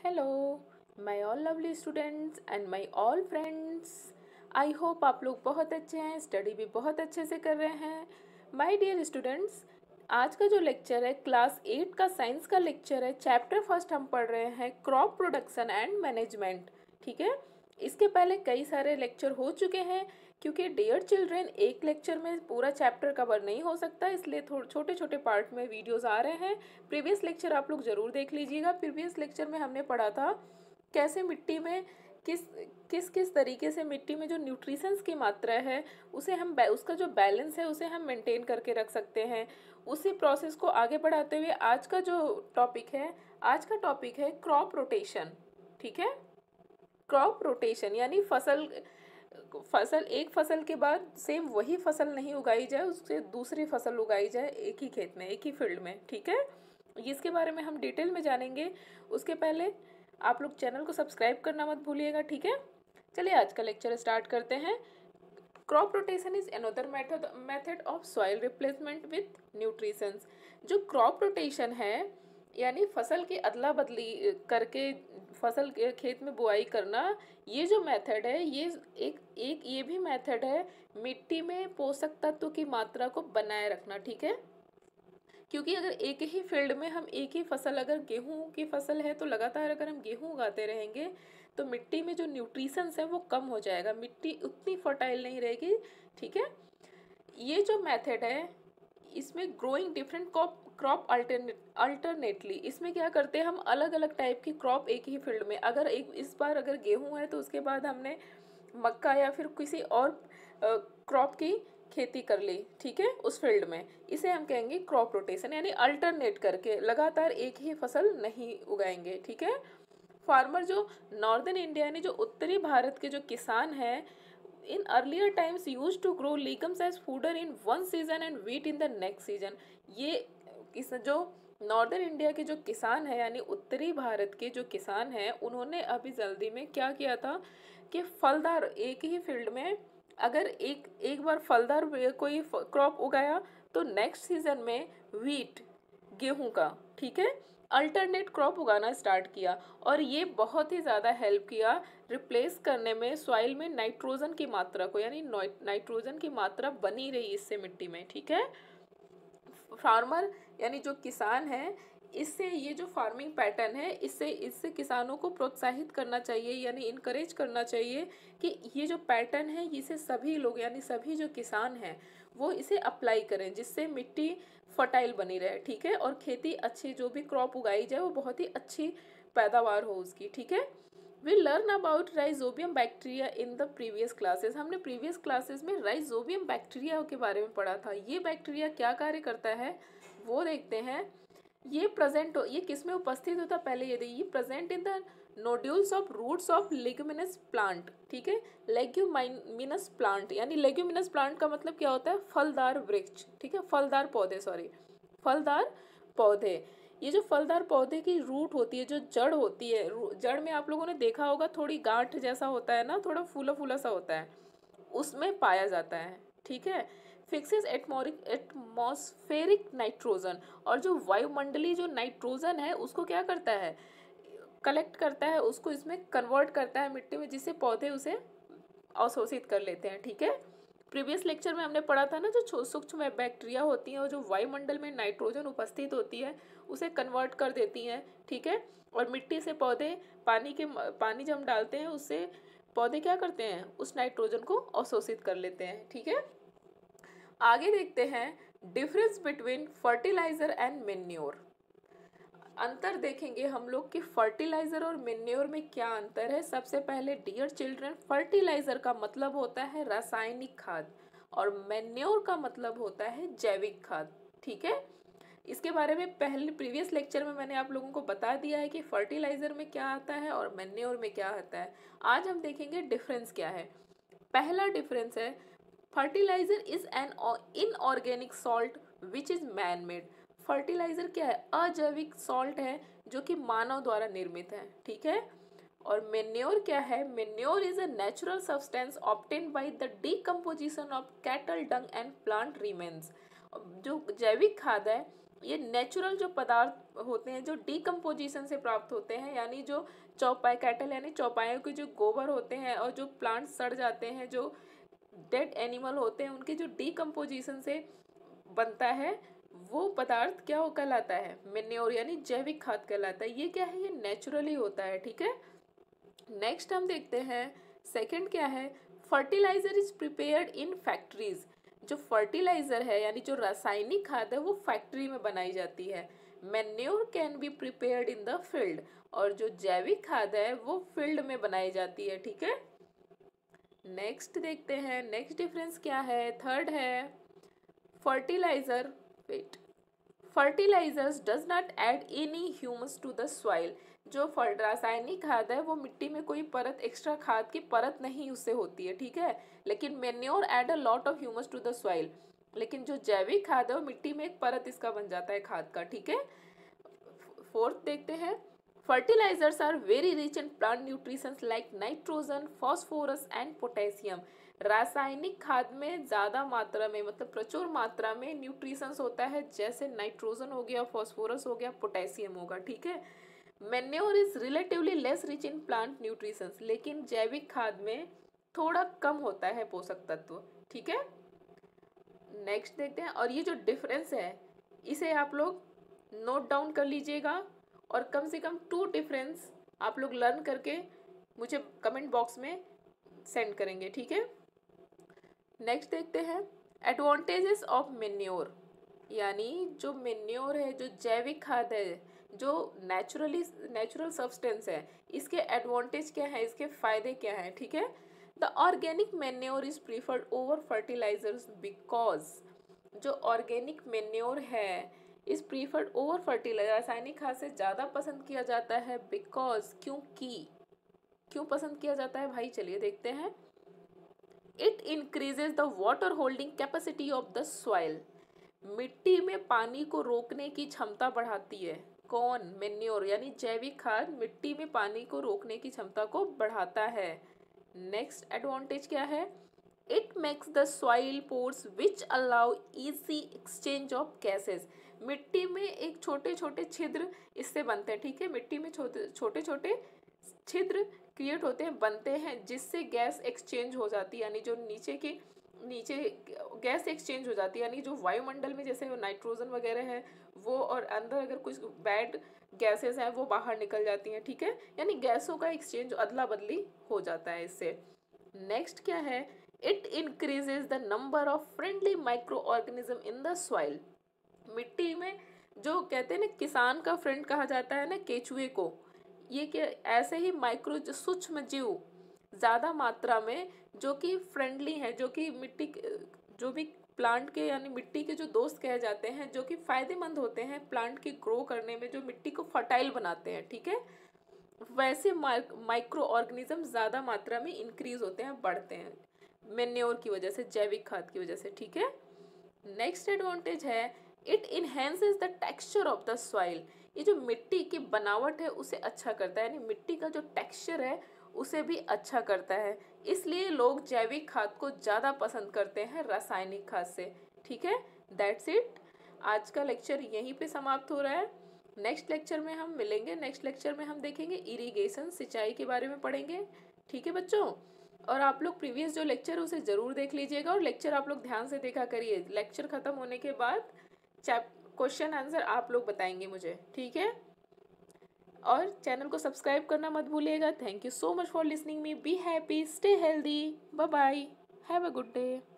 Hello my all lovely students and my all friends. I hope आप लोग बहुत अच्छे हैं, स्टडी भी बहुत अच्छे से कर रहे हैं। माय डियर स्टूडेंट्स, आज का जो लेक्चर है क्लास 8 का साइंस का लेक्चर है। चैप्टर फर्स्ट हम पढ़ रहे हैं क्रॉप प्रोडक्शन एंड मैनेजमेंट। ठीक है, इसके पहले कई सारे लेक्चर हो चुके हैं। क्योंकि डियर चिल्ड्रन एक लेक्चर में पूरा चैप्टर कवर नहीं हो सकता, इसलिए थोड़े छोटे छोटे पार्ट में वीडियोस आ रहे हैं। प्रीवियस लेक्चर आप लोग ज़रूर देख लीजिएगा। प्रीवियस लेक्चर में हमने पढ़ा था कैसे मिट्टी में किस किस किस तरीके से मिट्टी में जो न्यूट्रिशंस की मात्रा है उसे हम उसका जो बैलेंस है उसे हम मेंटेन करके रख सकते हैं। उसी प्रोसेस को आगे बढ़ाते हुए आज का जो टॉपिक है, आज का टॉपिक है क्रॉप रोटेशन। ठीक है, क्रॉप रोटेशन यानी फसल फसल एक फसल के बाद सेम वही फसल नहीं उगाई जाए, उससे दूसरी फसल उगाई जाए एक ही खेत में, एक ही फील्ड में। ठीक है, इसके बारे में हम डिटेल में जानेंगे। उसके पहले आप लोग चैनल को सब्सक्राइब करना मत भूलिएगा। ठीक है, चलिए आज का लेक्चर स्टार्ट करते हैं। Crop rotation is another method of soil replacement with nutritions. जो क्रॉप रोटेशन है यानी फसल की अदला बदली करके फसल के खेत में बुआई करना, ये जो मेथड है ये एक एक ये भी मेथड है मिट्टी में पोषक तत्व की मात्रा को बनाए रखना। ठीक है, क्योंकि अगर एक ही फील्ड में हम एक ही फसल, अगर गेहूं की फसल है तो लगातार अगर हम गेहूं उगाते रहेंगे तो मिट्टी में जो न्यूट्रिशंस है वो कम हो जाएगा, मिट्टी उतनी फर्टाइल नहीं रहेगी। ठीक है, ये जो मेथड है इसमें ग्रोइंग डिफरेंट क्रॉप अल्टरनेटली, इसमें क्या करते हैं हम अलग अलग टाइप की क्रॉप एक ही फील्ड में, अगर एक इस बार अगर गेहूं है तो उसके बाद हमने मक्का या फिर किसी और क्रॉप की खेती कर ली। ठीक है, उस फील्ड में, इसे हम कहेंगे क्रॉप रोटेशन, यानी अल्टरनेट करके लगातार एक ही फसल नहीं उगाएंगे। ठीक है, फार्मर जो नॉर्दर्न इंडिया यानी जो उत्तरी भारत के जो किसान हैं, in earlier times use to grow legumes as fodder in one season and wheat in the next season. ये इस जो नॉर्दर्न इंडिया के जो किसान हैं यानी उत्तरी भारत के जो किसान हैं, उन्होंने अभी जल्दी में क्या किया था कि फलदार एक ही फील्ड में अगर एक एक बार फलदार कोई क्रॉप उगाया तो नेक्स्ट सीजन में वीट, गेहूं का, ठीक है, अल्टरनेट क्रॉप उगाना स्टार्ट किया। और ये बहुत ही ज़्यादा हेल्प किया रिप्लेस करने में सॉइल में नाइट्रोजन की मात्रा को, यानी नाइट्रोजन की मात्रा बनी रही इससे मिट्टी में। ठीक है, फार्मर यानी जो किसान है, इससे ये जो फार्मिंग पैटर्न है इससे इससे किसानों को प्रोत्साहित करना चाहिए यानी इनकरेज करना चाहिए कि ये जो पैटर्न है इसे सभी लोग यानी सभी जो किसान हैं वो इसे अप्लाई करें, जिससे मिट्टी फर्टाइल बनी रहे। ठीक है, और खेती अच्छी, जो भी क्रॉप उगाई जाए वो बहुत ही अच्छी पैदावार हो उसकी। ठीक है, we learn about rhizobium bacteria in the previous classes. हमने प्रीवियस क्लासेस में राइजोबियम बैक्टीरिया के बारे में पढ़ा था। ये बैक्टीरिया क्या कार्य करता है वो देखते हैं। ये किस में उपस्थित होता है पहले ये देखिए, ये present in the nodules of roots of leguminous plant. ठीक है, लेग्यूमिनस प्लांट यानी लेग्यूमिनस प्लांट का मतलब क्या होता है, फलदार वृक्ष। ठीक है, फलदार पौधे, सॉरी, फलदार पौधे। ये जो फलदार पौधे की रूट होती है, जो जड़ होती है, जड़ में आप लोगों ने देखा होगा थोड़ी गांठ जैसा होता है ना, थोड़ा फूला फूला सा होता है, उसमें पाया जाता है। ठीक है, फिक्सेस एटमॉस्फेरिक नाइट्रोजन, और जो वायुमंडलीय जो नाइट्रोजन है उसको क्या करता है, कलेक्ट करता है, उसको इसमें कन्वर्ट करता है मिट्टी में, जिससे पौधे उसे अवशोषित कर लेते हैं। ठीक है, प्रीवियस लेक्चर में हमने पढ़ा था ना, जो सूक्ष्म बैक्टीरिया होती हैं और जो वायुमंडल में नाइट्रोजन उपस्थित होती है उसे कन्वर्ट कर देती हैं। ठीक है, और मिट्टी से पौधे पानी जब हम डालते हैं उससे पौधे क्या करते हैं, उस नाइट्रोजन को अवशोषित कर लेते हैं। ठीक है, आगे देखते हैं difference between fertiliser and manure. अंतर देखेंगे हम लोग कि फर्टिलाइजर और मेन्योर में क्या अंतर है। सबसे पहले डियर चिल्ड्रन, फर्टिलाइजर का मतलब होता है रासायनिक खाद और मेन्योर का मतलब होता है जैविक खाद। ठीक है, इसके बारे में पहले प्रीवियस लेक्चर में मैंने आप लोगों को बता दिया है कि फर्टिलाइजर में क्या आता है और मेन्योर में क्या आता है। आज हम देखेंगे डिफरेंस क्या है। पहला डिफरेंस है fertiliser is an inorganic salt which is man made. Fertiliser क्या है, अजैविक सॉल्ट है जो कि मानव द्वारा निर्मित है। ठीक है, और मेन्योर क्या है, manure is a natural substance obtain by the decomposition of cattle dung and plant remains. जो जैविक खाद है ये नेचुरल जो पदार्थ होते हैं जो डिकम्पोजिशन से प्राप्त होते हैं, यानी जो चौपाई कैटल यानी चौपाइयों के जो गोबर होते हैं और जो प्लांट सड़ जाते हैं, जो डेड एनिमल होते हैं, उनके जो डिकम्पोजिशन से बनता है वो पदार्थ क्या हो कहलाता है, मेन्योर यानी जैविक खाद कहलाता है। ये क्या है, ये नेचुरली होता है। ठीक है, नेक्स्ट हम देखते हैं सेकंड क्या है, fertiliser is prepared in factories. जो फर्टिलाइजर है यानी जो रासायनिक खाद है वो फैक्ट्री में बनाई जाती है। Manure can be prepared in the field, और जो जैविक खाद है वो फील्ड में बनाई जाती है। ठीक है, नेक्स्ट देखते हैं, नेक्स्ट डिफरेंस क्या है, थर्ड है fertilizer wet fertilizers does not add any humus to the soil. जो रासायनिक खाद है वो मिट्टी में कोई परत, एक्स्ट्रा खाद की परत नहीं उससे होती है। ठीक है, लेकिन manure add a lot of humus to the soil. लेकिन जो जैविक खाद है वो मिट्टी में एक परत इसका बन जाता है खाद का। ठीक है, फोर्थ देखते हैं, fertilizers are very rich in plant nutritions like nitrogen, phosphorus and potassium. रासायनिक खाद में ज़्यादा मात्रा में, मतलब प्रचुर मात्रा में न्यूट्रिशंस होता है, जैसे नाइट्रोजन हो गया, फॉस्फोरस हो गया, पोटेशियम होगा। ठीक है, manure is relatively less rich in plant nutritions, लेकिन जैविक खाद में थोड़ा कम होता है पोषक तत्व। ठीक है, नेक्स्ट देखते हैं, और ये जो डिफरेंस है इसे आप लोग नोट डाउन कर लीजिएगा, और कम से कम 2 डिफरेंस आप लोग लर्न करके मुझे कमेंट बॉक्स में सेंड करेंगे। ठीक है, नेक्स्ट देखते हैं एडवांटेजेस ऑफ मेन्योर, यानी जो मेन्योर है, जो जैविक खाद है, जो नेचुरल सब्सटेंस है, इसके एडवांटेज क्या है, इसके फायदे क्या हैं। ठीक है, the organic manure is preferred over fertilizers because, जो ऑर्गेनिक मेन्योर है इज प्रीफर्ड ओवर फर्टिलाइजर, रासायनिक खाद से ज़्यादा पसंद किया जाता है। बिकॉज, क्योंकि, क्यों पसंद किया जाता है भाई, चलिए देखते हैं। It increases the water holding capacity of the soil, मिट्टी में पानी को रोकने की क्षमता बढ़ाती है। कौन, मेन्योर यानी जैविक खाद मिट्टी में पानी को रोकने की क्षमता को बढ़ाता है। नेक्स्ट एडवांटेज क्या है, it makes the soil pores which allow easy exchange of gases. मिट्टी में एक छोटे छोटे छिद्र इससे बनते हैं। ठीक है, मिट्टी में छोटे छोटे छिद्र क्रिएट होते हैं, बनते हैं, जिससे गैस एक्सचेंज हो जाती है, यानी जो नीचे गैस एक्सचेंज हो जाती है, यानी जो वायुमंडल में जैसे नाइट्रोजन वगैरह है वो, और अंदर अगर कुछ बैड गैसेस हैं वो बाहर निकल जाती हैं। ठीक है, यानी गैसों का एक्सचेंज अदला बदली हो जाता है इससे। नेक्स्ट क्या है, it increases the number of friendly micro organism in the soil. मिट्टी में जो कहते हैं ना किसान का फ्रेंड कहा जाता है ना केचुए को, ये क्या, ऐसे ही माइक्रो जो सूक्ष्म जीव ज़्यादा मात्रा में जो कि फ्रेंडली हैं, जो कि मिट्टी, जो भी प्लांट के यानी मिट्टी के जो दोस्त कहे जाते हैं, जो कि फायदेमंद होते हैं प्लांट की ग्रो करने में, जो मिट्टी को फर्टाइल बनाते हैं। ठीक है, वैसे माइक्रो ऑर्गेनिज्म ज़्यादा मात्रा में इंक्रीज होते हैं, बढ़ते हैं मेन्योर की वजह से, जैविक खाद की वजह से। ठीक है, नेक्स्ट एडवांटेज है it enhances the texture of the soil. ये जो मिट्टी की बनावट है उसे अच्छा करता है, यानी मिट्टी का जो टेक्सचर है उसे भी अच्छा करता है, इसलिए लोग जैविक खाद को ज़्यादा पसंद करते हैं रासायनिक खाद से। ठीक है, दैट्स इट, आज का लेक्चर यहीं पे समाप्त हो रहा है। नेक्स्ट लेक्चर में हम मिलेंगे, नेक्स्ट लेक्चर में हम देखेंगे इरिगेशन, सिंचाई के बारे में पढ़ेंगे। ठीक है बच्चों, और आप लोग प्रीवियस जो लेक्चर है उसे ज़रूर देख लीजिएगा, और लेक्चर आप लोग ध्यान से देखा करिए। लेक्चर ख़त्म होने के बाद क्वेश्चन आंसर आप लोग बताएंगे मुझे। ठीक है, और चैनल को सब्सक्राइब करना मत भूलिएगा। Thank you so much for listening me, be happy, stay healthy, bye bye, have a good day.